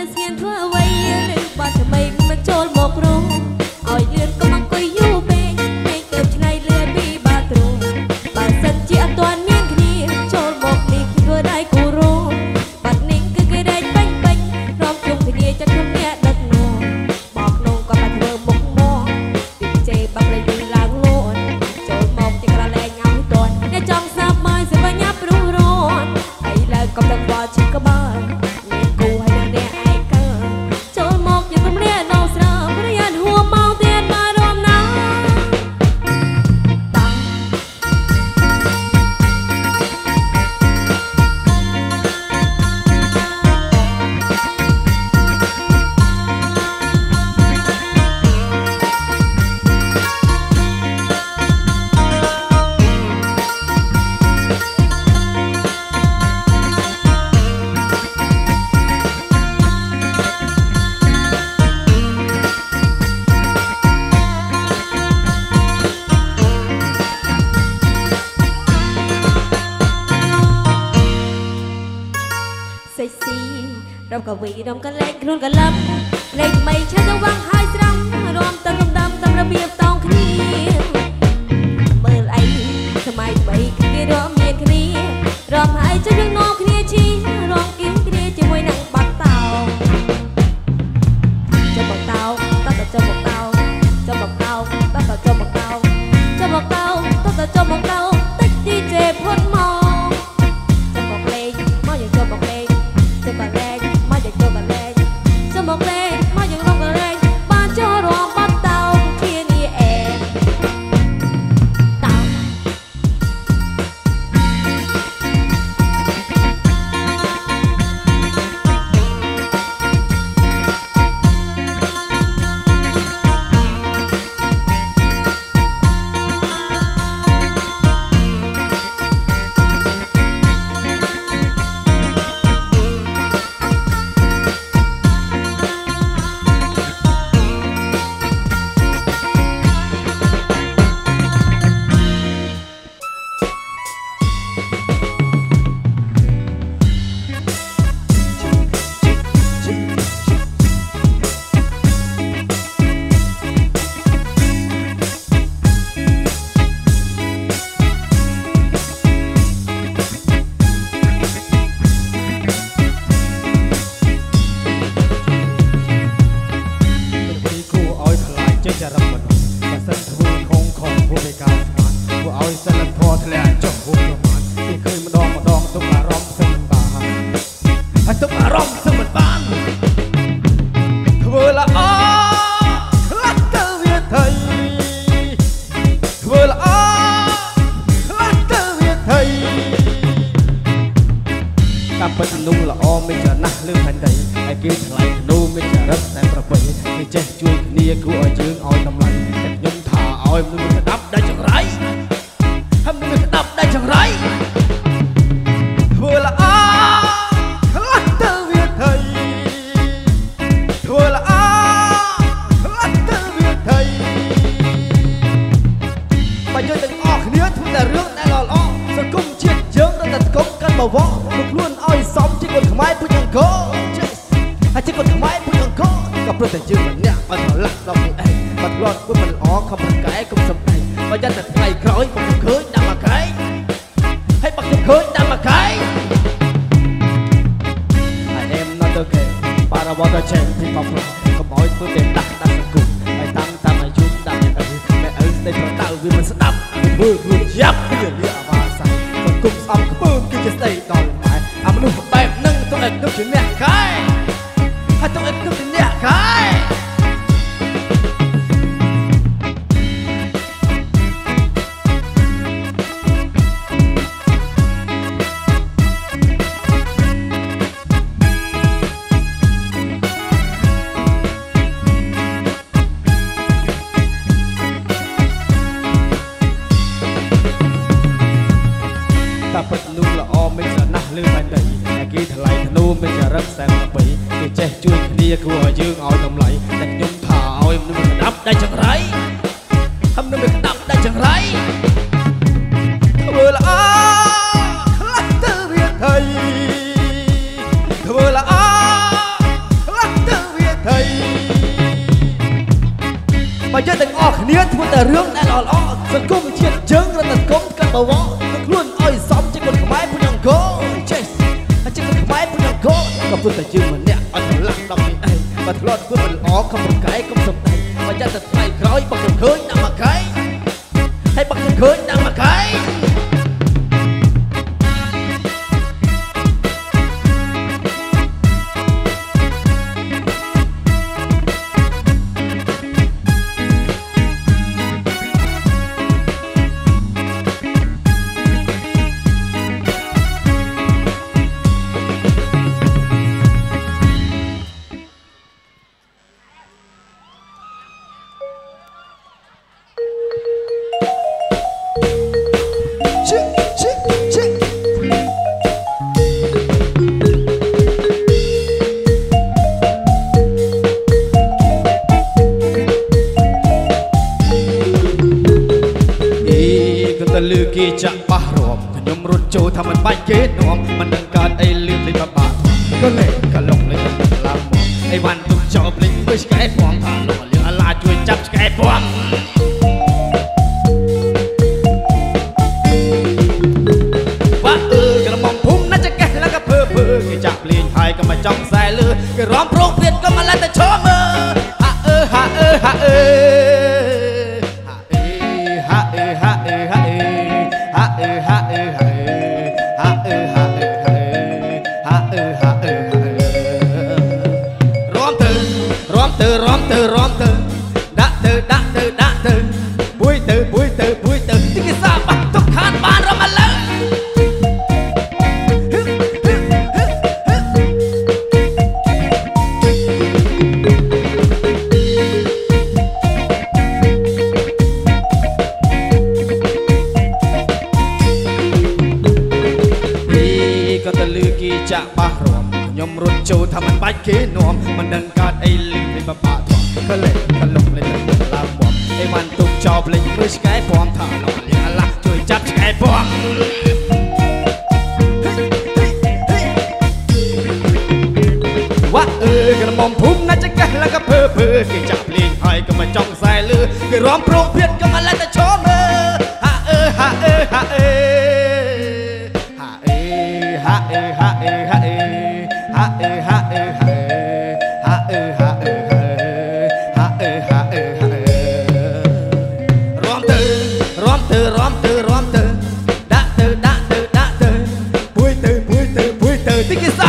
មិនស្ងៀមធ្វើអ្វីឬបាត់ថ្មីមិនចូលមករងឲ្យលឿនកុំអង្គុយយូរពេកពេកទៅឆ្នៃលឿនពីបាទ្រូមបើសិនជាអត់ទាន់មានគ្នាចូលមកនេះធ្វើដៃគូរោបាត់នេះគឺគេរែកពេញពេញព្រមជុំគ្នាចាត់ខ្ញុំអ្នកដឹកនាំបោកនងក៏បាច់ធ្វើមុខមកពីជេបាក់លឿនឡើងលន់ចូលមកជាក្រឡែងឲ្យតន់អ្នកចង់សាប់មកសិបញ្ញាព្រោះរនហើយឡើងកំដៅបោឈឹកក្បាលមានគូហើយអ្នកឯកើចូលមកជារំលាយនៅស្រោប្រយ័ត្នហួរមកទៀតមករំណាសេស៊ីរំកវីរំកលែងខ្លួនកលឹមលេខមិនឆាទៅវាំងហើយស្រំរំទៅរំដំតាមរបៀបតោងគ្នាមើលអីសម័យថ្មីគ្នារំមានគ្នារំហើយចុះយើងនាំគ្នាឈីរំគៀងគ្នាជាមួយនឹងបាត់តោចាំបកតោតតចាំបកតោចាំបកតោតតចាំបកតោចាំបកតោតតចាំបកតោតិចទីជេផុតមកចាំបកលេងមកយើងចាំបកលេងចាំបកលេងមកយើងចាំបកលេងចាំបកលេងមកយើងរំកលេងបានចូលរួមបាត់តោគ្នានេះអេតោគួរឲ្យយើងឲ្យតម្លៃតែខ្ញុំថាឲ្យមនុស្សស្ដាប់ได้ចង្រៃហើយមនុស្សស្ដាប់ได้ចង្រៃធ្វើល្អខ្លះទៅរៀនថៃធ្វើល្អខ្លះធ្លាប់ធ្វើមិនល្អខំប្រកែកុំសំដែងបើយ៉ាតែថ្ងៃក្រោយបើខ្ញុំឃើញដាក់មកកែហើយបើខ្ញុំឃើញដាក់មកកែលឺគេចាក់ប៉ះរំខ្ញុំរត់ចូលថាមិនបាច់គេនាំមិនដឹងកើតអីលឿនលេងបបាក់ក៏លេងក៏លងលេងឡើងមកអីវ៉ាន់ទុកចោលលេងមើលឆ្កែពំថាលោកលឿនអាឡាជួយចាប់ឆ្កែពំវ៉ាក្រមុំភូមិណាចកេះแล้วก็เพ้อគេចាក់លេងហើយក៏មកចង់ខ្សែលឺគេរំព្រោងព្រៀតក៏មកឡើងតែឈមហាហាដាក់ទៅបុយទៅទីគេសាបាក់ទុកខានបានរំអលើក៏តលឺគេចាក់ប៉ះរំខ្ញុំរត់ចូលថាមិនបាច់គេនាំមិនដឹងកើតអីលឺលេងបបាក់ក៏លេងក៏លុកលេងឡើងមកអីវ៉ាន់ទុកចោលលេងមើលឆ្កែពំថាលោកលៀងអាឡាជួយចាប់ឆ្កែពំវ៉ាក្រមុំភូមិណាចកេះแล้วก็เพ้อគេចាក់លេងហើយក៏មកចង់ខ្សែលឺគេរំព្រោងព្រៀតក៏មកឡើងតែឈមរំទៅដាក់ទៅបុយទៅទីគេ